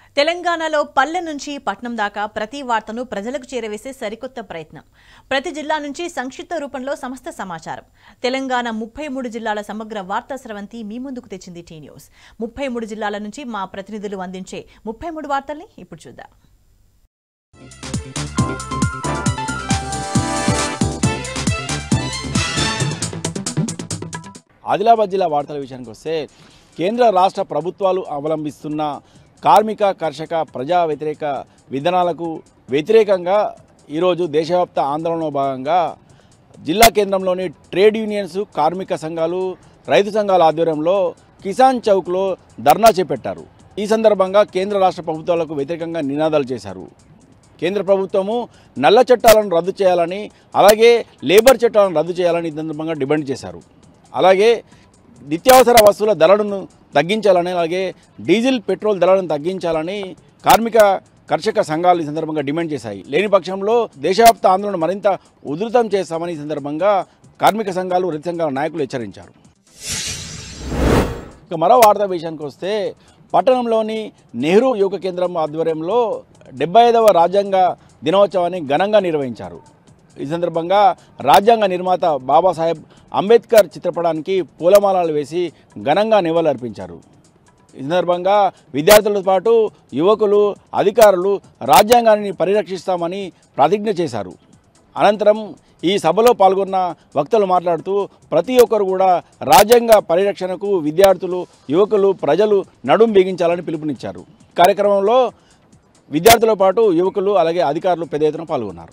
తెలంగాణలో పల్లె నుంచి పట్నం దాకా ప్రతి వార్తను ప్రజలకు చేరవేసే సరికొత్త ప్రయత్నం. ప్రతి జిల్లా నుంచి సంక్షిప్త రూపంలో సమస్త సమాచారం. తెలంగాణ 33 జిల్లాల సమగ్ర వార్తా స్రవంతి మీ ముందుకు తెచ్చింది టీ న్యూస్. 33 జిల్లాల నుంచి మా ప్రతినిధులు అందించే 33 వార్తల్ని ఇప్పుడు చూద్దాం. ఆదిలాబాద్ జిల్లా వార్తల విషయానికి వస్తే కేంద్ర రాష్ట్ర ప్రభుత్వాలు అవలంబిస్తున్న కార్మిక కర్షక ప్రజా వ్యతిరేక విధానాలకు వ్యతిరేకంగా ఈరోజు దేశవ్యాప్త ఆందోళనలో భాగంగా జిల్లా కేంద్రంలోని ట్రేడ్ యూనియన్స్, కార్మిక సంఘాలు, రైతు సంఘాల ఆధ్వర్యంలో కిసాన్ చౌక్లో ధర్నా చేపట్టారు. ఈ సందర్భంగా కేంద్ర రాష్ట్ర ప్రభుత్వాలకు వ్యతిరేకంగా నినాదాలు చేశారు. కేంద్ర ప్రభుత్వము నల్ల చట్టాలను రద్దు చేయాలని, అలాగే లేబర్ చట్టాలను రద్దు చేయాలని ఈ సందర్భంగా డిమాండ్ చేశారు. అలాగే నిత్యావసర వస్తువుల ధరలను తగ్గించాలని, అలాగే డీజిల్, పెట్రోల్ ధరలను తగ్గించాలని కార్మిక కర్షక సంఘాలు ఈ సందర్భంగా డిమాండ్ చేశాయి. లేని పక్షంలో దేశవ్యాప్త ఆందోళన మరింత ఉధృతం చేస్తామని ఈ సందర్భంగా కార్మిక సంఘాలు, రైతు సంఘాల నాయకులు హెచ్చరించారు. ఇక మరో వార్తా విషయానికి వస్తే పట్టణంలోని నెహ్రూ యువక కేంద్రం ఆధ్వర్యంలో 75వ రాజ్యాంగ దినోత్సవాన్ని ఘనంగా నిర్వహించారు. ఈ సందర్భంగా రాజ్యాంగ నిర్మాత బాబాసాహెబ్ అంబేద్కర్ చిత్రపటానికి పూలమాలలు వేసి ఘనంగా నివాళులర్పించారు. ఈ సందర్భంగా విద్యార్థులతో పాటు యువకులు, అధికారులు రాజ్యాంగాన్ని పరిరక్షిస్తామని ప్రతిజ్ఞ చేశారు. అనంతరం ఈ సభలో పాల్గొన్న వక్తలు మాట్లాడుతూ ప్రతి ఒక్కరు కూడా రాజ్యాంగ పరిరక్షణకు విద్యార్థులు, యువకులు, ప్రజలు నడుం బిగించాలని పిలుపునిచ్చారు. కార్యక్రమంలో విద్యార్థులతో పాటు యువకులు, అలాగే అధికారులు పెద్ద ఎత్తున పాల్గొన్నారు.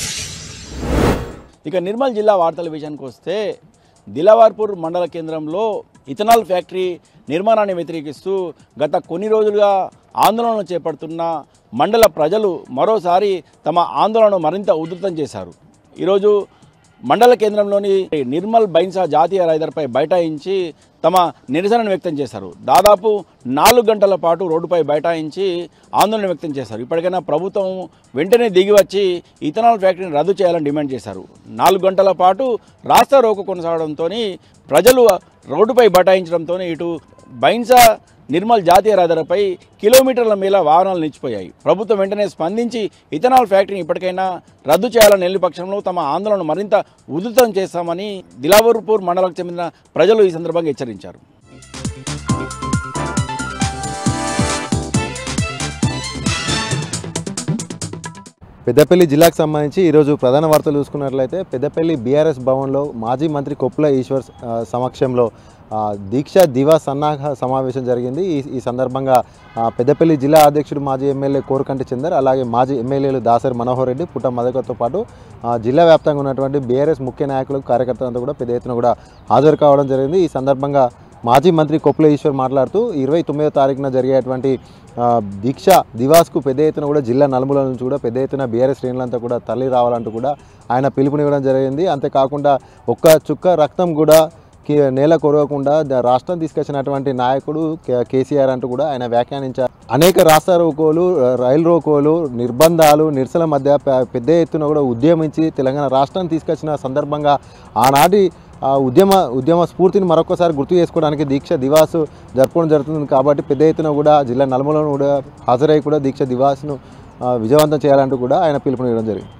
ఇక నిర్మల్ జిల్లా వార్తల విషయానికి వస్తే దిలావర్పూర్ మండల కేంద్రంలో ఇథనాల్ ఫ్యాక్టరీ నిర్మాణాన్ని వ్యతిరేకిస్తూ గత కొన్ని రోజులుగా ఆందోళనలు చేపడుతున్న మండల ప్రజలు మరోసారి తమ ఆందోళనను మరింత ఉధృతం చేశారు. ఈరోజు మండల కేంద్రంలోని నిర్మల్ బైన్సా జాతీయ రహదారిపై బైఠాయించి తమ నిరసనను వ్యక్తం చేశారు. దాదాపు 4 గంటల పాటు రోడ్డుపై బైఠాయించి ఆందోళన వ్యక్తం చేశారు. ఇప్పటికైనా ప్రభుత్వం వెంటనే దిగి వచ్చి ఇథనాల్ ఫ్యాక్టరీని రద్దు చేయాలని డిమాండ్ చేశారు. 4 గంటల పాటు రాస్తా రోకో కొనసాగడంతో ప్రజలు రోడ్డుపై బైఠాయించడంతో ఇటు బైన్సా నిర్మల్ జాతీయ రహదారిపై కిలోమీటర్ల మేర వాహనాలు నిలిచిపోయాయి. ప్రభుత్వం వెంటనే స్పందించి ఇథనాల్ ఫ్యాక్టరీని ఇప్పటికైనా రద్దు చేయాలని వెళ్ళిన పక్షంలో తమ ఆందోళన మరింత ఉధృతం చేస్తామని దిలావర్పూర్ మండలకు చెందిన ప్రజలు ఈ సందర్భంగా హెచ్చరించారు. పెద్దపల్లి జిల్లాకు సంబంధించి ఈరోజు ప్రధాన వార్తలు చూసుకున్నట్లయితే పెద్దపల్లి బీఆర్ఎస్ భవన్లో మాజీ మంత్రి కొప్పుల ఈశ్వర్ సమక్షంలో దీక్ష దివాస్ సన్నాహ సమావేశం జరిగింది. ఈ సందర్భంగా పెద్దపల్లి జిల్లా అధ్యక్షుడు మాజీ ఎమ్మెల్యే కోరకంటి చందర్, అలాగే మాజీ ఎమ్మెల్యేలు దాసరి మనోహర్ రెడ్డి, పుట్ట మధుకర్తో పాటు జిల్లా వ్యాప్తంగా ఉన్నటువంటి బీఆర్ఎస్ ముఖ్య నాయకులు, కార్యకర్తలంతా కూడా పెద్ద ఎత్తున కూడా హాజరు కావడం జరిగింది. ఈ సందర్భంగా మాజీ మంత్రి కొప్పుల ఈశ్వర్ మాట్లాడుతూ 29వ తారీఖున జరిగేటువంటి దీక్ష దివాస్కు పెద్ద ఎత్తున కూడా జిల్లా నలుమూల నుంచి కూడా పెద్ద ఎత్తున బీఆర్ఎస్ శ్రేణులంతా కూడా తరలి రావాలంటూ కూడా ఆయన పిలుపునివ్వడం జరిగింది. అంతేకాకుండా ఒక్క చుక్క రక్తం కూడా నేల కొరవకుండా రాష్ట్రం తీసుకొచ్చినటువంటి నాయకుడు కేసీఆర్ అంటూ కూడా ఆయన వ్యాఖ్యానించారు. అనేక రాస్తా రోకోలు, రైలు రోకోలు, నిర్బంధాలు, నిరసనల మధ్య పెద్ద ఎత్తున కూడా ఉద్యమించి తెలంగాణ రాష్ట్రం తీసుకొచ్చిన సందర్భంగా ఆనాటి ఉద్యమ స్ఫూర్తిని మరొకసారి గుర్తు చేసుకోవడానికి దీక్ష దివాస్ జరుపుకోవడం జరుగుతుంది. కాబట్టి పెద్ద ఎత్తున కూడా జిల్లా నలుమూలను కూడా హాజరై కూడా దీక్ష దివాస్ను విజయవంతం చేయాలంటూ కూడా ఆయన పిలుపునివ్వడం జరిగింది.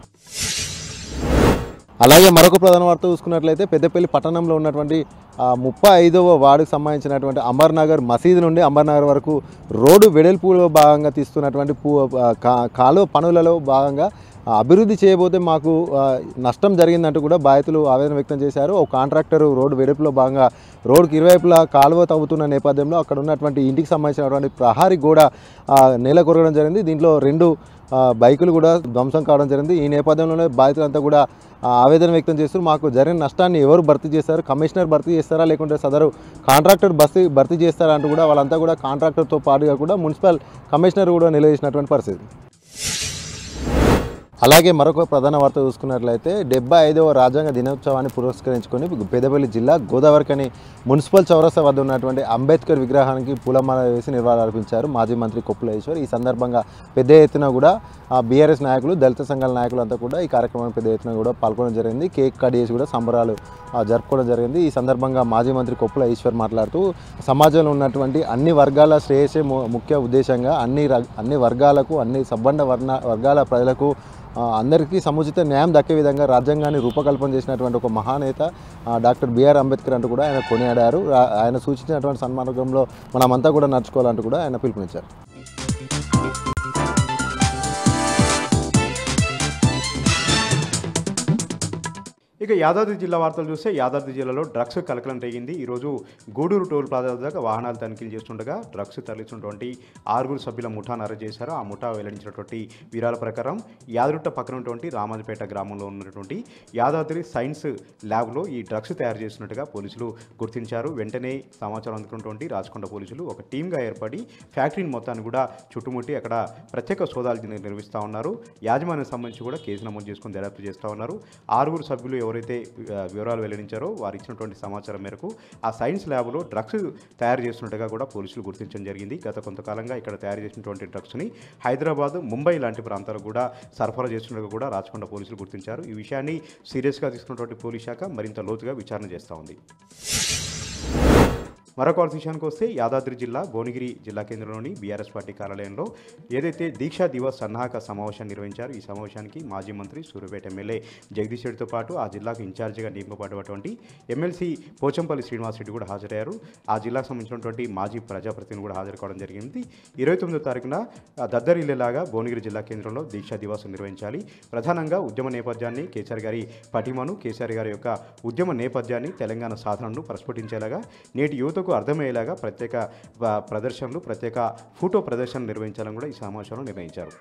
అలాగే మరొక ప్రధాన వార్త చూసుకున్నట్లయితే పెద్దపల్లి పట్టణంలో ఉన్నటువంటి 35వ వార్డుకు సంబంధించినటువంటి అమర్నగర్ మసీదు నుండి అమర్నగర్ వరకు రోడ్డు వెడల్పులో భాగంగా తీస్తున్నటువంటి కాలువ పనులలో భాగంగా అభివృద్ధి చేయబోతే మాకు నష్టం జరిగిందంటూ కూడా బాధితులు ఆవేదన వ్యక్తం చేశారు. ఒక కాంట్రాక్టర్ రోడ్డు వెడల్పులో భాగంగా రోడ్డుకి ఇరువైపులా కాలువ తవ్వుతున్న నేపథ్యంలో అక్కడ ఉన్నటువంటి ఇంటికి సంబంధించినటువంటి ప్రహారీ గోడ నేల కొరగడం జరిగింది. దీంట్లో 2 బైకులు కూడా ధ్వంసం కావడం జరిగింది. ఈ నేపథ్యంలోనే బాధితులంతా కూడా ఆవేదన వ్యక్తం చేస్తూ మాకు జరిగిన నష్టాన్ని ఎవరు భర్తీ చేస్తారు, కమిషనర్ భర్తీ చేస్తారా లేకుంటే సదరు కాంట్రాక్టర్ భర్తీ చేస్తారా అంటూ కూడా వాళ్ళంతా కూడా కాంట్రాక్టర్తో పాటుగా కూడా మున్సిపల్ కమిషనర్ కూడా నిలదీసినటువంటి పరిస్థితి. అలాగే మరొక ప్రధాన వార్త చూసుకున్నట్లయితే 75వ రాజ్యాంగ దినోత్సవాన్ని పురస్కరించుకొని పెద్దపల్లి జిల్లా గోదావరికని మున్సిపల్ చౌరస్తా వద్ద ఉన్నటువంటి అంబేద్కర్ విగ్రహానికి పూలమాల వేసి నివాళులర్పించారు మాజీ మంత్రి కొప్పుల ఈశ్వర్. ఈ సందర్భంగా పెద్ద ఎత్తున కూడా బీఆర్ఎస్ నాయకులు, దళిత సంఘాల నాయకులు అంతా కూడా ఈ కార్యక్రమానికి పెద్ద ఎత్తున కూడా పాల్గొనడం జరిగింది. కేక్ కట్ చేసి కూడా సంబరాలు జరుపుకోవడం జరిగింది. ఈ సందర్భంగా మాజీ మంత్రి కొప్పుల ఈశ్వర్ మాట్లాడుతూ సమాజంలో ఉన్నటువంటి అన్ని వర్గాల శ్రేయస్సే ముఖ్య ఉద్దేశంగా అన్ని వర్గాలకు, అన్ని సబ్బండ వర్గాల ప్రజలకు అందరికీ సముచిత న్యాయం దక్కే విధంగా రాజ్యాంగాన్ని రూపకల్పన చేసినటువంటి ఒక మహానేత డాక్టర్ బిఆర్ అంబేద్కర్ అంటూ కూడా ఆయన కొనియాడారు. ఆయన సూచించినటువంటి సన్మార్గంలో మనమంతా కూడా నడుచుకోవాలంటూ కూడా ఆయన పిలుపునిచ్చారు. ఇక యాదాద్రి జిల్లా వార్తలు చూస్తే యాదాద్రి జిల్లాలో డ్రగ్స్ కలకలం రేగింది. ఈరోజు గూడూరు టోల్ ప్లాజా దగ్గర వాహనాలు తనిఖీలు చేస్తుండగా డ్రగ్స్ తరలిస్తున్నటువంటి 6 సభ్యుల ముఠాను అరెస్ట్ చేశారు. ఆ ముఠా వెల్లడించినటువంటి వివరాల ప్రకారం యాదరుట్ట పక్కన ఉన్నటువంటి రామాజపేట గ్రామంలో ఉన్నటువంటి యాదాద్రి సైన్స్ ల్యాబ్లో ఈ డ్రగ్స్ తయారు చేస్తున్నట్టుగా పోలీసులు గుర్తించారు. వెంటనే సమాచారం అందుకున్నటువంటి రాచకొండ పోలీసులు ఒక టీమ్గా ఏర్పడి ఫ్యాక్టరీని మొత్తాన్ని కూడా చుట్టుముట్టి అక్కడ ప్రత్యేక సోదాలు నిర్వహిస్తూ ఉన్నారు. యాజమాన్యం సంబంధించి కూడా కేసు నమోదు చేసుకుని దర్యాప్తు చేస్తూ ఉన్నారు. 6 సభ్యులు ఎవరైతే వివరాలు వెల్లడించారో వారు ఇచ్చినటువంటి సమాచారం మేరకు ఆ సైన్స్ ల్యాబ్లో డ్రగ్స్ తయారు చేస్తున్నట్టుగా కూడా పోలీసులు గుర్తించడం జరిగింది. గత కొంతకాలంగా ఇక్కడ తయారు చేసినటువంటి డ్రగ్స్ని హైదరాబాద్, ముంబై లాంటి ప్రాంతాలకు కూడా సరఫరా చేస్తున్నట్టుగా కూడా రాచకొండ పోలీసులు గుర్తించారు. ఈ విషయాన్ని సీరియస్గా తీసుకున్నటువంటి పోలీస్ శాఖ మరింత లోతుగా విచారణ చేస్తూ ఉంది. మరొక విషయానికి వస్తే యాదాద్రి జిల్లా భువనగిరి జిల్లా కేంద్రంలోని బీఆర్ఎస్ పార్టీ కార్యాలయంలో ఏదైతే దీక్షా దివస్ సన్నాహక సమావేశాన్ని నిర్వహించారు. ఈ సమావేశానికి మాజీ మంత్రి సూర్యాపేట ఎమ్మెల్యే జగదీష్ రెడ్డితో పాటు ఆ జిల్లాకు ఇన్ఛార్జిగా నియమింపబడినటువంటి ఎమ్మెల్సీ పోచంపల్లి శ్రీనివాసరెడ్డి కూడా హాజరయ్యారు. ఆ జిల్లాకు సంబంధించినటువంటి మాజీ ప్రజాప్రతినిధులు కూడా హాజరు కావడం జరిగింది. 29వ తారీఖున దద్దరిల్లేలాగా భువనగిరి జిల్లా కేంద్రంలో దీక్షా దివస్ నిర్వహించాలి. ప్రధానంగా ఉద్యమ నేపథ్యాన్ని, కేసీఆర్ గారి పటిమను, కేసీఆర్ గారి యొక్క ఉద్యమ నేపథ్యాన్ని, తెలంగాణ సాధనను ప్రస్ఫుటించేలాగా, నేటి యువత అర్థమయ్యేలాగా ప్రత్యేక ప్రదర్శనలు, ప్రత్యేక ఫోటో ప్రదర్శనలు నిర్వహించాలని కూడా ఈ సమావేశంలో నిర్ణయించారు.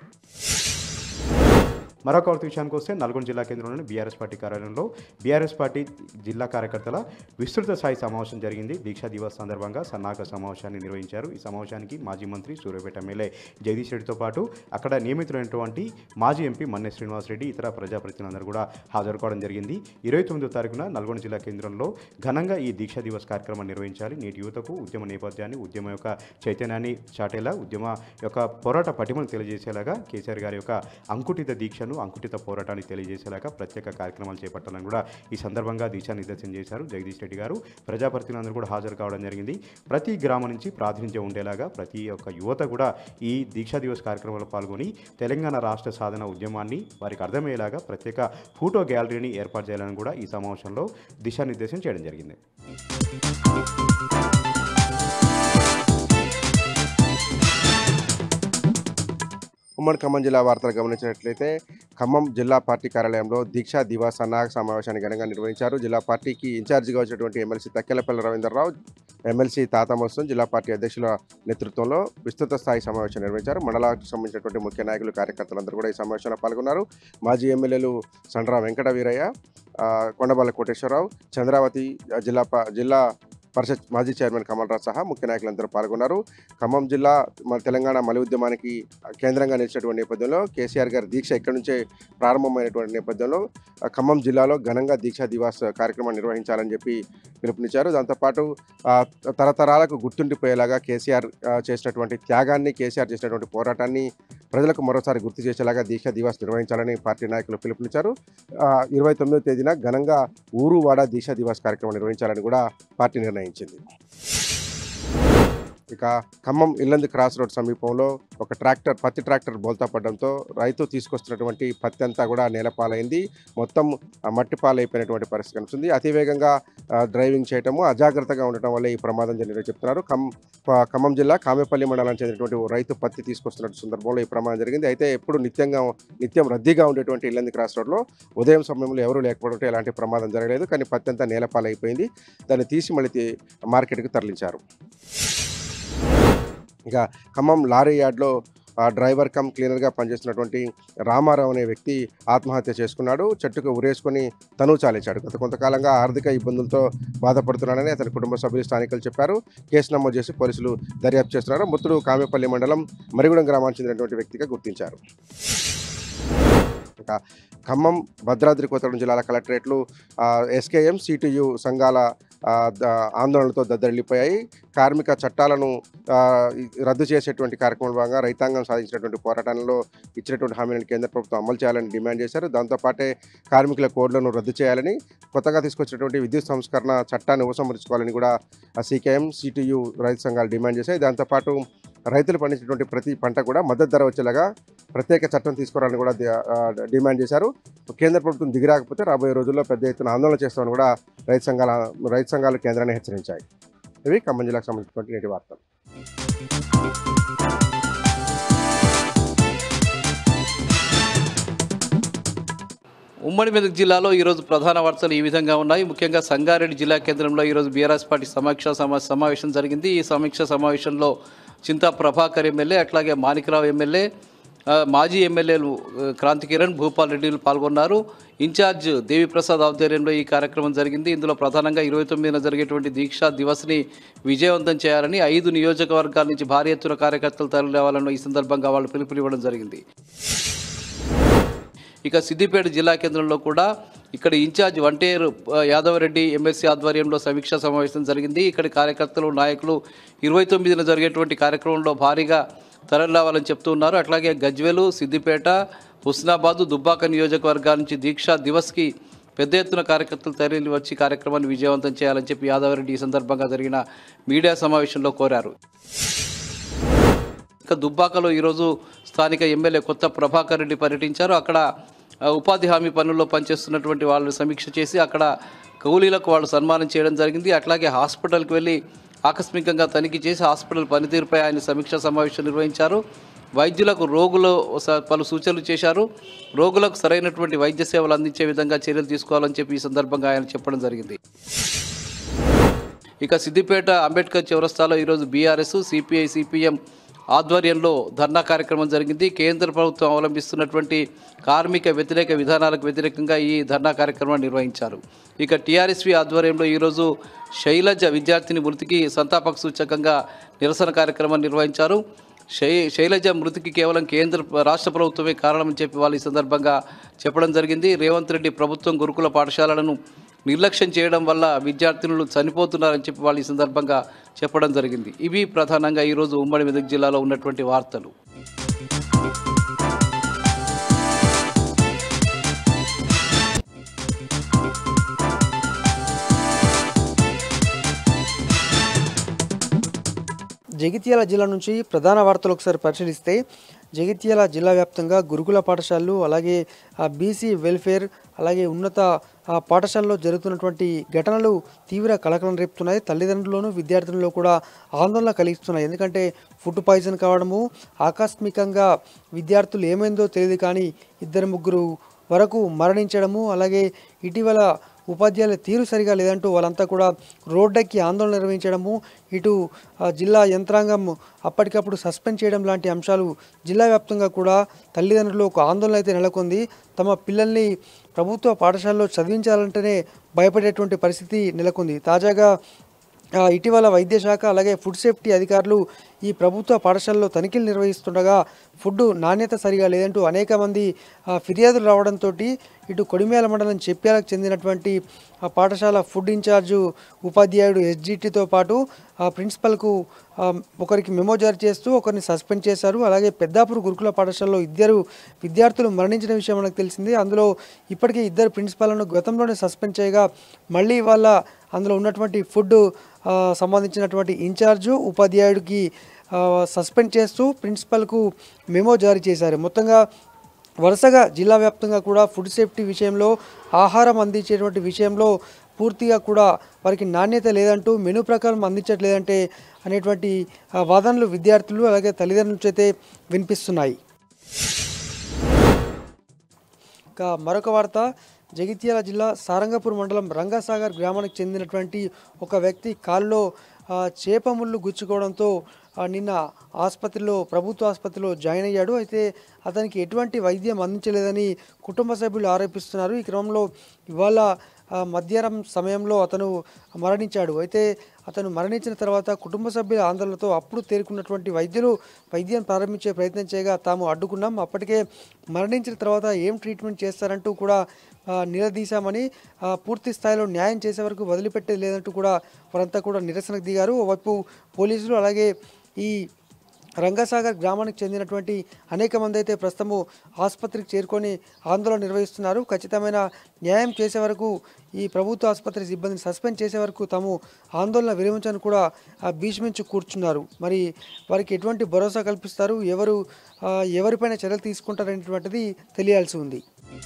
మరొక విషయానికి వస్తే నల్గొండ జిల్లా కేంద్రంలోని బీఆర్ఎస్ పార్టీ కార్యాలయంలో బీఆర్ఎస్ పార్టీ జిల్లా కార్యకర్తల విస్తృత స్థాయి సమావేశం జరిగింది. దీక్షా దివస్ సందర్భంగా సన్నాహక సమావేశాన్ని నిర్వహించారు. ఈ సమావేశానికి మాజీ మంత్రి సూర్యాపేట ఎమ్మెల్యే జగదీష్ రెడ్డితో పాటు అక్కడ నియమితులైనటువంటి మాజీ ఎంపీ మన్నె శ్రీనివాసరెడ్డి, ఇతర ప్రజాప్రతినిధులందరూ కూడా హాజరు కావడం జరిగింది. 29వ తారీఖున నల్గొండ జిల్లా కేంద్రంలో ఘనంగా ఈ దీక్షా దివస్ కార్యక్రమాన్ని నిర్వహించాలి. నేటి యువతకు ఉద్యమ నేపథ్యాన్ని, ఉద్యమ యొక్క చైతన్యాన్ని చాటేలా, ఉద్యమ యొక్క పోరాట పటిమను తెలియజేసేలాగా, కేసీఆర్ గారి యొక్క అంకుటిత దీక్షను, అంకుటిత పోరాటాన్ని తెలియజేసేలాగా ప్రత్యేక కార్యక్రమాలు చేపట్టాలని కూడా ఈ సందర్భంగా దిశానిర్దేశం చేశారు జగదీష్ రెడ్డి గారు. ప్రజాప్రతినిధులందరూ కూడా హాజరు కావడం జరిగింది. ప్రతి గ్రామం నుంచి ప్రాతినిధ్యం ఉండేలాగా ప్రతి ఒక్క యువత కూడా ఈ దీక్షా దివస్ కార్యక్రమంలో పాల్గొని తెలంగాణ రాష్ట్ర సాధన ఉద్యమాన్ని వారికి అర్థమయ్యేలాగా ప్రత్యేక ఫోటో గ్యాలరీని ఏర్పాటు చేయాలని కూడా ఈ సమావేశంలో దిశానిర్దేశం చేయడం జరిగింది. ఉమ్మడి ఖమ్మం జిల్లా వార్తలు గమనించినట్లయితే ఖమ్మం జిల్లా పార్టీ కార్యాలయంలో దీక్షా దివస్ సన్నాహక సమావేశాన్ని ఘనంగా నిర్వహించారు. జిల్లా పార్టీకి ఇన్ఛార్జిగా వచ్చినటువంటి ఎమ్మెల్సీ తక్కెలపల్లి రవీంద్రరావు, ఎమ్మెల్సీ తాతామోత్సవం, జిల్లా పార్టీ అధ్యక్షుల నేతృత్వంలో విస్తృత స్థాయి సమావేశం నిర్వహించారు. మండలానికి సంబంధించినటువంటి ముఖ్య నాయకులు, కార్యకర్తలందరూ కూడా ఈ సమావేశంలో పాల్గొన్నారు. మాజీ ఎమ్మెల్యేలు సండ్ర వెంకట వీరయ్య, కొండబల్ల కోటేశ్వరరావు, చంద్రావతి, జిల్లా పరిషత్ మాజీ చైర్మన్ కమల్ రాజ్ సహా ముఖ్య నాయకులందరూ పాల్గొన్నారు. ఖమ్మం జిల్లా మన తెలంగాణ మలి ఉద్యమానికి కేంద్రంగా నిలిచినటువంటి నేపథ్యంలో కేసీఆర్ గారి దీక్ష ఇక్కడి నుంచే ప్రారంభమైనటువంటి నేపథ్యంలో ఖమ్మం జిల్లాలో ఘనంగా దీక్షా దివాస్ కార్యక్రమం నిర్వహించాలని చెప్పి పిలుపునిచ్చారు. దాంతోపాటు తరతరాలకు గుర్తుండిపోయేలాగా కేసీఆర్ చేసినటువంటి త్యాగాన్ని, కేసీఆర్ చేసినటువంటి పోరాటాన్ని ప్రజలకు మరోసారి గుర్తు చేసేలాగా దీక్షా దివాస్ నిర్వహించాలని పార్టీ నాయకులు పిలుపునిచ్చారు. 29వ తేదీన ఘనంగా ఊరు వాడ దీక్షా దివాస్ కార్యక్రమం నిర్వహించాలని కూడా పార్టీ నిర్ణయించింది. ఇక ఖమ్మం ఇల్లందు క్రాస్ రోడ్ సమీపంలో ఒక పత్తి ట్రాక్టర్ బోల్తా పడడంతో రైతు తీసుకొస్తున్నటువంటి పత్తి అంతా కూడా నేలపాలైంది. మొత్తం మట్టి పాలైపోయినటువంటి పరిస్థితి కనిపిస్తుంది. అతివేగంగా డ్రైవింగ్ చేయటము, అజాగ్రత్తగా ఉండటం వల్ల ఈ ప్రమాదం జరిగిందని చెప్తున్నారు. ఖమ్మం జిల్లా కామెపల్లి మండలానికి చెందినటువంటి ఓ రైతు పత్తి తీసుకొస్తున్న సందర్భంలో ఈ ప్రమాదం జరిగింది. అయితే ఎప్పుడు నిత్యం రద్దీగా ఉండేటువంటి ఇల్లందు క్రాస్ రోడ్లో ఉదయం సమయంలో ఎవరూ లేకపోవడంతో ఎలాంటి ప్రమాదం జరగలేదు. కానీ పత్తి అంతా నేలపాలైపోయింది. దాన్ని తీసి మళ్ళీ మార్కెట్కి తరలించారు. ఇక ఖమ్మం లారీ యార్డ్లో డ్రైవర్ కమ్ క్లీనర్గా పనిచేస్తున్నటువంటి రామారావు అనే వ్యక్తి ఆత్మహత్య చేసుకున్నాడు. చెట్టుకు ఉరేసుకొని తను చాలించాడు. గత కొంతకాలంగా ఆర్థిక ఇబ్బందులతో బాధపడుతున్నాడని అతని కుటుంబ సభ్యులు, స్థానికులు చెప్పారు. కేసు నమోదు చేసి పోలీసులు దర్యాప్తు చేస్తున్నారు. మృతుడు కామెపల్లి మండలం మరిగూడెం గ్రామానికి చెందినటువంటి వ్యక్తిగా గుర్తించారు. ఇంకా ఖమ్మం, భద్రాద్రి కొత్తగూడెం జిల్లాల కలెక్టరేట్లు ఎస్కేఎం, సిటియు సంఘాల ఆందోళనలతో దద్దరిల్లిపోయాయి. కార్మిక చట్టాలను రద్దు చేసేటువంటి కార్యక్రమంలో భాగంగా రైతాంగం సాధించినటువంటి పోరాటంలో ఇచ్చినటువంటి హామీలను కేంద్ర ప్రభుత్వం అమలు చేయాలని డిమాండ్ చేశారు. దాంతోపాటే కార్మికుల కోడ్లను రద్దు చేయాలని, కొత్తగా తీసుకొచ్చినటువంటి విద్యుత్ సంస్కరణ చట్టాన్ని ఉపసంహరించుకోవాలని కూడా సికేఎం, సిటియు రైతు సంఘాలు డిమాండ్ చేశాయి. దాంతోపాటు రైతులు పండించినటువంటి ప్రతి పంట కూడా మద్దతు ధర వచ్చేలాగా ప్రత్యేక చట్టం తీసుకురావాలని కూడా డిమాండ్ చేశారు. కేంద్ర ప్రభుత్వం దిగిరాకపోతే రాబోయే రోజుల్లో పెద్ద ఎత్తున ఆందోళన చేస్తామని కూడా రైతు సంఘాలు కేంద్రాన్ని హెచ్చరించాయి. ఇవి ఖమ్మం జిల్లాకు సంబంధించినటువంటి నేటి వార్తలు. ఉమ్మడి మెదక్ జిల్లాలో ఈరోజు ప్రధాన వార్తలు ఈ విధంగా ఉన్నాయి. ముఖ్యంగా సంగారెడ్డి జిల్లా కేంద్రంలో ఈరోజు బీఆర్ఎస్ పార్టీ సమావేశం జరిగింది. ఈ సమీక్ష సమావేశంలో చింతా ప్రభాకర్ ఎమ్మెల్యే, అట్లాగే మాణిక్రావు ఎమ్మెల్యే, మాజీ ఎమ్మెల్యేలు క్రాంతి కిరణ్, భూపాల్ రెడ్డిలు పాల్గొన్నారు. ఇన్ఛార్జ్ దేవిప్రసాద్ ఆధ్వర్యంలో ఈ కార్యక్రమం జరిగింది. ఇందులో ప్రధానంగా 29న జరిగేటువంటి దీక్షా దివస్ని విజయవంతం చేయాలని 5 నియోజకవర్గాల నుంచి భారీ ఎత్తున కార్యకర్తలు తరలిరావాలని ఈ సందర్భంగా వాళ్ళు పిలుపునివ్వడం జరిగింది. ఇక సిద్దిపేట జిల్లా కేంద్రంలో కూడా ఇక్కడ ఇన్ఛార్జ్ వంటేరు యాదవరెడ్డి ఎమ్మెల్సీ ఆధ్వర్యంలో సమీక్షా సమావేశం జరిగింది. ఇక్కడి కార్యకర్తలు, నాయకులు 29న జరిగేటువంటి కార్యక్రమంలో భారీగా తరలిరావాలని చెప్తూ ఉన్నారు. అట్లాగే గజ్వేలు, సిద్దిపేట, హుస్నాబాదు, దుబ్బాక నియోజకవర్గాల నుంచి దీక్షా దివస్కి పెద్ద ఎత్తున కార్యకర్తలు తరలి వచ్చి కార్యక్రమాన్ని విజయవంతం చేయాలని చెప్పి యాదవరెడ్డి ఈ సందర్భంగా జరిగిన మీడియా సమావేశంలో కోరారు. ఇక దుబ్బాకలో ఈరోజు స్థానిక ఎమ్మెల్యే కొత్త ప్రభాకర్ రెడ్డి పర్యటించారు. అక్కడ ఉపాధి హామీ పనుల్లో పనిచేస్తున్నటువంటి వాళ్ళు సమీక్ష చేసి అక్కడ కూలీలకు వాళ్ళు సన్మానం చేయడం జరిగింది. అట్లాగే హాస్పిటల్కి వెళ్ళి ఆకస్మికంగా తనిఖీ చేసి హాస్పిటల్ పనితీరుపై ఆయన సమీక్షా సమావేశం నిర్వహించారు. వైద్యులకు రోగులు పలు సూచనలు చేశారు. రోగులకు సరైనటువంటి వైద్య సేవలు అందించే విధంగా చర్యలు తీసుకోవాలని చెప్పి ఈ సందర్భంగా ఆయన చెప్పడం జరిగింది. ఇక సిద్దిపేట అంబేద్కర్ చౌరస్తాలో ఈరోజు బీఆర్ఎస్, సిపిఐ, సిపిఎం ఆధ్వర్యంలో ధర్నా కార్యక్రమం జరిగింది. కేంద్ర ప్రభుత్వం అవలంబిస్తున్నటువంటి కార్మిక వ్యతిరేక విధానాలకు వ్యతిరేకంగా ఈ ధర్నా కార్యక్రమాన్ని నిర్వహించారు. ఇక టీఆర్ఎస్వి ఆధ్వర్యంలో ఈరోజు శైలజ విద్యార్థిని మృతికి సంతాపక సూచకంగా నిరసన కార్యక్రమాన్ని నిర్వహించారు. శైలజ మృతికి కేవలం రాష్ట్ర ప్రభుత్వమే కారణమని చెప్పి వాళ్ళు ఈ సందర్భంగా చెప్పడం జరిగింది. రేవంత్ రెడ్డి ప్రభుత్వం గురుకుల పాఠశాలలను నిర్లక్ష్యం చేయడం వల్ల విద్యార్థినులు చనిపోతున్నారని చెప్పి వాళ్ళు ఈ సందర్భంగా చెప్పడం జరిగింది. ఇవి ప్రధానంగా ఈరోజు ఉమ్మడి మెదక్ జిల్లాలో ఉన్నటువంటి వార్తలు. జగిత్యాల జిల్లా నుంచి ప్రధాన వార్తలు ఒకసారి పరిశీలిస్తే, జగిత్యాల జిల్లా వ్యాప్తంగా గురుకుల పాఠశాలలు, అలాగే బీసీ వెల్ఫేర్, అలాగే ఉన్నత పాఠశాలలో జరుగుతున్నటువంటి ఘటనలు తీవ్ర కలకలం రేపుతున్నాయి. తల్లిదండ్రులను, విద్యార్థులలో కూడా ఆందోళన కలిగిస్తున్నాయి. ఎందుకంటే ఫుడ్ పాయిజన్ కావడము, ఆకస్మికంగా విద్యార్థులు ఏమైందో తెలియదు కానీ 2-3 వరకు మరణించడము, అలాగే ఇటీవల ఉపాధ్యాయుల తీరు సరిగా లేదంటూ వాళ్ళంతా కూడా రోడ్డెక్కి ఆందోళన నిర్వహించడము, ఇటు జిల్లా యంత్రాంగం అప్పటికప్పుడు సస్పెండ్ చేయడం లాంటి అంశాలు జిల్లా వ్యాప్తంగా కూడా తల్లిదండ్రులు ఒక ఆందోళన అయితే నెలకొంది. తమ పిల్లల్ని ప్రభుత్వ పాఠశాలలో చదివించాలంటేనే భయపడేటువంటి పరిస్థితి నెలకొంది. తాజాగా ఇటీవల వైద్య శాఖ, అలాగే ఫుడ్ సేఫ్టీ అధికారులు ఈ ప్రభుత్వ పాఠశాలలో తనిఖీలు నిర్వహిస్తుండగా ఫుడ్ నాణ్యత సరిగా లేదంటూ అనేక మంది ఫిర్యాదులు రావడంతో ఇటు కొడిమేల మండలం చెప్ప్యాలకు చెందినటువంటి పాఠశాల ఫుడ్ ఇన్ఛార్జు ఉపాధ్యాయుడు ఎస్జిటితో పాటు ప్రిన్సిపల్కు ఒకరికి మెమో జారీ చేస్తూ ఒకరిని సస్పెండ్ చేశారు. అలాగే పెద్దాపూర్ గురుకుల పాఠశాలలో 2 విద్యార్థులు మరణించిన విషయం మనకు తెలిసింది. అందులో ఇప్పటికే 2 ప్రిన్సిపాల్ను గతంలోనే సస్పెండ్ చేయగా మళ్ళీ వాళ్ళ అందులో ఉన్నటువంటి ఫుడ్ సంబంధించినటువంటి ఇన్ఛార్జు ఉపాధ్యాయుడికి సస్పెండ్ చేస్తూ ప్రిన్సిపల్కు మెమో జారీ చేశారు. మొత్తంగా వరుసగా జిల్లా వ్యాప్తంగా కూడా ఫుడ్ సేఫ్టీ విషయంలో, ఆహారం అందించేటువంటి విషయంలో పూర్తిగా కూడా వారికి నాణ్యత లేదంటూ, మెనూ ప్రకారం అందించట్లేదంటే అనేటువంటి వాదనలు విద్యార్థులు అలాగే తల్లిదండ్రుల చేతే వినిపిస్తున్నాయి. ఇంకా మరొక వార్త, జగిత్యాల జిల్లా సారంగపూర్ మండలం రంగసాగర్ గ్రామానికి చెందినటువంటి ఒక వ్యక్తి కాల్లో చేప ముళ్ళు గుచ్చుకోవడంతో నిన్న ప్రభుత్వ ఆసుపత్రిలో జాయిన్ అయ్యాడు. అయితే అతనికి ఎటువంటి వైద్యం అందించలేదని కుటుంబ సభ్యులు ఆరోపిస్తున్నారు. ఈ క్రమంలో ఇవాళ మధ్యాహ్నం సమయంలో అతను మరణించాడు. అయితే అతను మరణించిన తర్వాత కుటుంబ సభ్యుల ఆందోళనతో అప్పుడు తేరుకున్నటువంటి వైద్యులు వైద్యం ప్రారంభించే ప్రయత్నం చేయగా తాము అడ్డుకున్నాం, అప్పటికే మరణించిన తర్వాత ఏం ట్రీట్మెంట్ చేస్తారంటూ కూడా నిలదీశామని, పూర్తి స్థాయిలో న్యాయం చేసే వరకు వదిలిపెట్టేది లేదంటూ కూడా వారంతా కూడా నిరసనకు దిగారు. ఓవైపు పోలీసులు అలాగే ఈ రంగసాగర్ గ్రామానికి చెందినటువంటి అనేక మంది అయితే ప్రస్తుతము ఆసుపత్రికి చేరుకొని ఆందోళన నిర్వహిస్తున్నారు. ఖచ్చితమైన న్యాయం చేసే వరకు ఈ ప్రభుత్వ ఆసుపత్రి సిబ్బందిని సస్పెండ్ చేసే వరకు తాము ఆందోళన విరమించని కూడా భీష్మించి కూర్చున్నారు. మరి వారికి ఎటువంటి భరోసా కల్పిస్తారు, ఎవరిపైన చర్యలు తీసుకుంటారనేటువంటిది తెలియాల్సి ఉంది.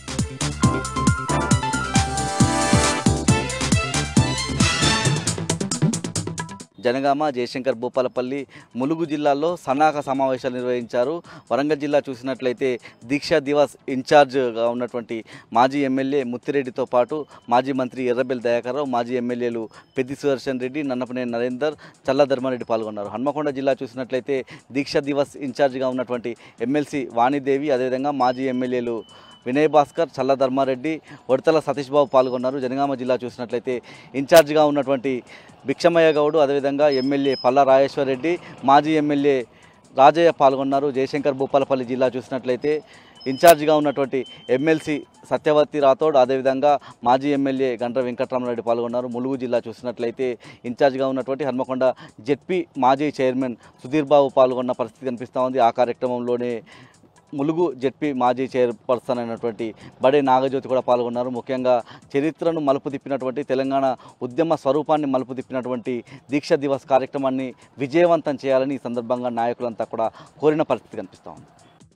జనగామ, జయశంకర్, భూపాలపల్లి, ములుగు జిల్లాల్లో సన్నాహక సమావేశాలు నిర్వహించారు. వరంగల్ జిల్లా చూసినట్లయితే దీక్షా దివాస్ ఇన్ఛార్జ్గా ఉన్నటువంటి మాజీ ఎమ్మెల్యే ముత్తిరెడ్డితో పాటు మాజీ మంత్రి ఎర్రబెల్లి దయాకర్రావు, మాజీ ఎమ్మెల్యేలు పెద్ది సుదర్శన్ రెడ్డి, నన్నపనేని నరేందర్, చల్లా ధర్మారెడ్డి పాల్గొన్నారు. హన్మకొండ జిల్లా చూసినట్లయితే దీక్షా దివాస్ ఇన్ఛార్జ్గా ఉన్నటువంటి ఎమ్మెల్సీ వాణిదేవి, అదేవిధంగా మాజీ ఎమ్మెల్యేలు వినయ్ భాస్కర్, చల్ల ధర్మారెడ్డి, వడతల సతీష్ బాబు పాల్గొన్నారు. జనగామ జిల్లా చూసినట్లయితే ఇన్ఛార్జిగా ఉన్నటువంటి భిక్షమయ్య గౌడు, అదేవిధంగా ఎమ్మెల్యే పల్లా రాజేశ్వర్ రెడ్డి, మాజీ ఎమ్మెల్యే రాజయ్య పాల్గొన్నారు. జయశంకర్ భూపాలపల్లి జిల్లా చూసినట్లయితే ఇన్ఛార్జిగా ఉన్నటువంటి ఎమ్మెల్సీ సత్యవతి రాథోడ్, అదేవిధంగా మాజీ ఎమ్మెల్యే గండ్ర వెంకటరామరెడ్డి పాల్గొన్నారు. ములుగు జిల్లా చూసినట్లయితే ఇన్ఛార్జిగా ఉన్నటువంటి హన్మకొండ జెడ్పీ మాజీ చైర్మన్ సుధీర్ బాబు పాల్గొన్న పరిస్థితి కనిపిస్తూ ఉంది. ఆ కార్యక్రమంలోనే ములుగు జెడ్పీ మాజీ చైర్పర్సన్ అయినటువంటి బడే నాగజ్యోతి కూడా పాల్గొన్నారు. ముఖ్యంగా చరిత్రను మలుపు తిప్పినటువంటి, తెలంగాణ ఉద్యమ స్వరూపాన్ని మలుపు తిప్పినటువంటి దీక్షా దివస్ కార్యక్రమాన్ని విజయవంతం చేయాలని ఈ సందర్భంగా నాయకులంతా కూడా కోరిన పరిస్థితి కనిపిస్తూ ఉంది.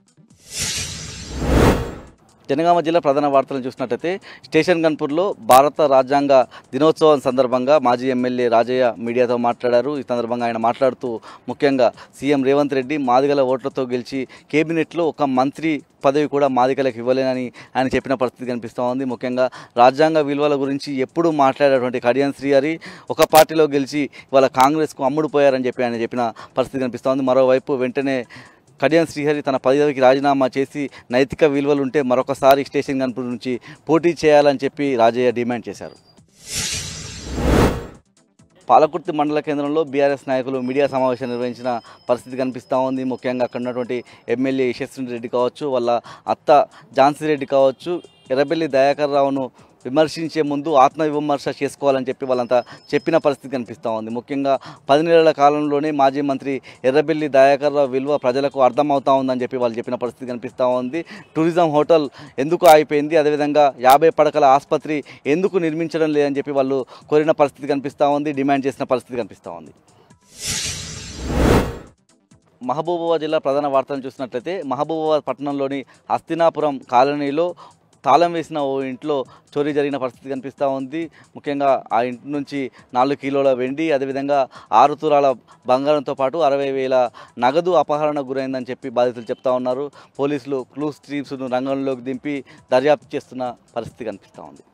జనగామ జిల్లా ప్రధాన వార్తలను చూసినట్లయితే స్టేషన్ గన్పూర్లో భారత రాజ్యాంగ దినోత్సవం సందర్భంగా మాజీ ఎమ్మెల్యే రాజయ్య మీడియాతో మాట్లాడారు. ఈ సందర్భంగా ఆయన మాట్లాడుతూ ముఖ్యంగా సీఎం రేవంత్ రెడ్డి మాదిగల ఓట్లతో గెలిచి కేబినెట్లో ఒక మంత్రి పదవి కూడా మాదిగలకు ఇవ్వలేనని ఆయన చెప్పిన పరిస్థితి కనిపిస్తూ ఉంది. ముఖ్యంగా రాజ్యాంగ విలువల గురించి ఎప్పుడూ మాట్లాడేటువంటి కడియం శ్రీహరి ఒక పార్టీలో గెలిచి ఇవాళ కాంగ్రెస్కు అమ్ముడుపోయారని చెప్పి ఆయన చెప్పిన పరిస్థితి కనిపిస్తూ ఉంది. మరోవైపు వెంటనే కడియం శ్రీహరి తన పదవికి రాజీనామా చేసి నైతిక విలువలు ఉంటే మరొకసారి స్టేషన్ గన్పూర్ నుంచి పోటీ చేయాలని చెప్పి రాజయ్య డిమాండ్ చేశారు. పాలకుర్తి మండల కేంద్రంలో బీఆర్ఎస్ నాయకులు మీడియా సమావేశం నిర్వహించిన పరిస్థితి కనిపిస్తూ ఉంది. ముఖ్యంగా అక్కడ ఉన్నటువంటి ఎమ్మెల్యే యశస్విని రెడ్డి కావచ్చు, వాళ్ళ అత్త ఝాన్సీ రెడ్డి కావచ్చు, ఎర్రబెల్లి దయాకర్ రావును విమర్శించే ముందు ఆత్మవిమర్శ చేసుకోవాలని చెప్పి వాళ్ళంతా చెప్పిన పరిస్థితి కనిపిస్తూ ఉంది. ముఖ్యంగా 10 నెలల కాలంలోనే మాజీ మంత్రి ఎర్రబెల్లి దయాకర్ రావు విలువ ప్రజలకు అర్థమవుతా ఉందని చెప్పి వాళ్ళు చెప్పిన పరిస్థితి కనిపిస్తూ ఉంది. టూరిజం హోటల్ ఎందుకు ఆగిపోయింది, అదేవిధంగా 50 పడకల ఆసుపత్రి ఎందుకు నిర్మించడం లేదని చెప్పి వాళ్ళు కోరిన పరిస్థితి కనిపిస్తూ ఉంది, డిమాండ్ చేసిన పరిస్థితి కనిపిస్తూ ఉంది. మహబూబాబాద్ జిల్లా ప్రధాన వార్తలను చూసినట్లయితే మహబూబాబాద్ పట్టణంలోని హస్తినాపురం కాలనీలో తాళం వేసిన ఓ ఇంట్లో చోరీ జరిగిన పరిస్థితి కనిపిస్తూ ఉంది. ముఖ్యంగా ఆ ఇంటి నుంచి 4 కిలోల వెండి, అదేవిధంగా 6 తులాల బంగారంతో పాటు 60,000 నగదు అపహరణకు గురైందని చెప్పి బాధితులు చెప్తా ఉన్నారు. పోలీసులు క్లూస్ టీమ్స్ను రంగంలోకి దింపి దర్యాప్తు చేస్తున్న పరిస్థితి కనిపిస్తూ ఉంది.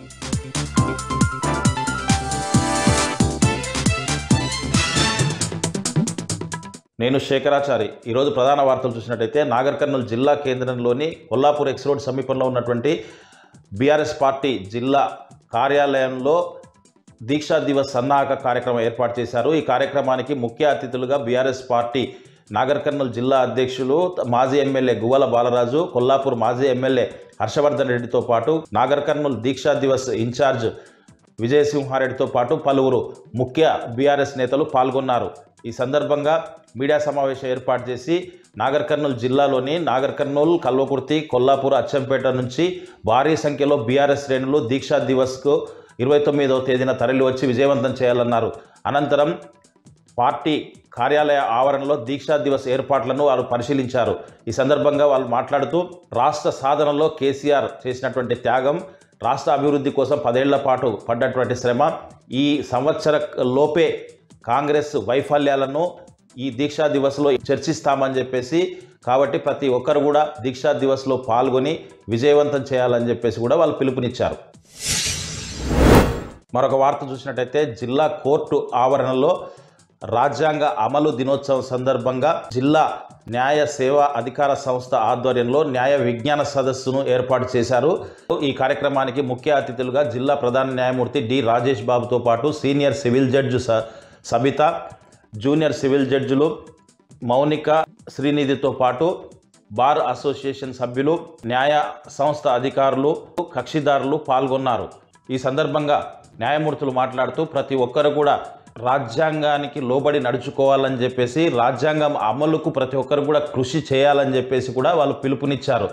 నేను శేఖరాచారి. ఈరోజు ప్రధాన వార్తలు చూసినట్టయితే నాగర్ కర్నూలు జిల్లా కేంద్రంలోని కొల్లాపూర్ ఎక్స్ రోడ్ సమీపంలో ఉన్నటువంటి బీఆర్ఎస్ పార్టీ జిల్లా కార్యాలయంలో దీక్షా దివస్ సన్నాహక కార్యక్రమం ఏర్పాటు చేశారు. ఈ కార్యక్రమానికి ముఖ్య అతిథులుగా బీఆర్ఎస్ పార్టీ నాగర్ కర్నూలు జిల్లా అధ్యక్షులు మాజీ ఎమ్మెల్యే గువ్వల బాలరాజు, కొల్లాపూర్ మాజీ ఎమ్మెల్యే హర్షవర్ధన్ రెడ్డితో పాటు నాగర్ కర్నూలు దీక్షా దివస్ ఇన్ఛార్జ్ విజయసింహారెడ్డితో పాటు పలువురు ముఖ్య బీఆర్ఎస్ నేతలు పాల్గొన్నారు. ఈ సందర్భంగా మీడియా సమావేశం ఏర్పాటు చేసి నాగర్ కర్నూలు జిల్లాలోని నాగర్ కర్నూలు, కల్వకుర్తి, కొల్లాపూర్, అచ్చంపేట నుంచి భారీ సంఖ్యలో బీఆర్ఎస్ శ్రేణులు దీక్షా దివస్కు 29వ తేదీన తరలి వచ్చి విజయవంతం చేయాలన్నారు. అనంతరం పార్టీ కార్యాలయ ఆవరణలో దీక్షా దివస్ ఏర్పాట్లను వారు పరిశీలించారు. ఈ సందర్భంగా వాళ్ళు మాట్లాడుతూ రాష్ట్ర సాధనలో కేసీఆర్ చేసినటువంటి త్యాగం, రాష్ట్ర అభివృద్ధి కోసం 10 ఏళ్ల పాటు పడ్డటువంటి శ్రమ, ఈ సంవత్సర లోపే కాంగ్రెస్ వైఫల్యాలను ఈ దీక్షా దివస్లో చర్చిస్తామని చెప్పేసి, కాబట్టి ప్రతి ఒక్కరు కూడా దీక్షా దివస్లో పాల్గొని విజయవంతం చేయాలని చెప్పేసి కూడా వాళ్ళు పిలుపునిచ్చారు. మరొక వార్త చూసినట్టయితే జిల్లా కోర్టు ఆవరణలో రాజ్యాంగ అమలు దినోత్సవం సందర్భంగా జిల్లా న్యాయ సేవా అధికార సంస్థ ఆధ్వర్యంలో న్యాయ విజ్ఞాన సదస్సును ఏర్పాటు చేశారు. ఈ కార్యక్రమానికి ముఖ్య అతిథులుగా జిల్లా ప్రధాన న్యాయమూర్తి డి రాజేష్ బాబుతో పాటు senior civil judge Sabitha, junior civil జడ్జిలు మౌనిక, శ్రీనిధితో పాటు బార్ అసోసియేషన్ సభ్యులు, న్యాయ సంస్థ అధికారులు, కక్షిదారులు పాల్గొన్నారు. ఈ సందర్భంగా న్యాయమూర్తులు మాట్లాడుతూ ప్రతి ఒక్కరు కూడా రాజ్యాంగానికి లోబడి నడుచుకోవాలని చెప్పేసి, రాజ్యాంగం అమలుకు ప్రతి ఒక్కరు కూడా కృషి చేయాలని చెప్పేసి కూడా వాళ్ళు పిలుపునిచ్చారు.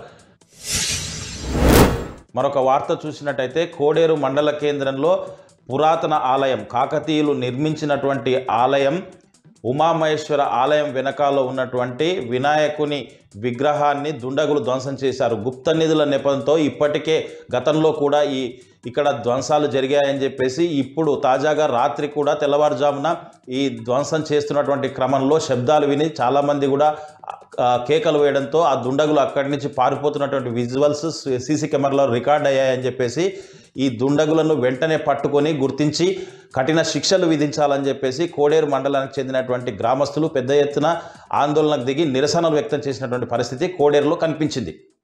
మరొక వార్త చూసినట్టయితే కోడేరు మండల కేంద్రంలో పురాతన ఆలయం, కాకతీయులు నిర్మించినటువంటి ఆలయం, ఉమామహేశ్వర ఆలయం వెనకాల ఉన్నటువంటి వినాయకుని విగ్రహాన్ని దుండగులు ధ్వంసం చేశారు. గుప్త నిధుల నెపంతో ఇప్పటికే గతంలో కూడా ఇక్కడ ధ్వంసాలు జరిగాయని చెప్పేసి ఇప్పుడు తాజాగా రాత్రి కూడా తెల్లవారుజామున ఈ ధ్వంసం చేస్తున్నటువంటి క్రమంలో శబ్దాలు విని చాలామంది కూడా కేకలు వేయడంతో ఆ దుండగులు అక్కడి నుంచి పారిపోతున్నటువంటి విజువల్స్ సీసీ కెమెరాలో రికార్డ్ అయ్యాయని చెప్పేసి ఈ దుండగులను వెంటనే పట్టుకొని గుర్తించి కఠిన శిక్షలు విధించాలని చెప్పేసి కోడేరు మండలానికి చెందినటువంటి గ్రామస్తులు పెద్ద ఎత్తున ఆందోళనకు దిగి నిరసనలు వ్యక్తం చేసినటువంటి పరిస్థితి కోడేరులో కనిపించింది.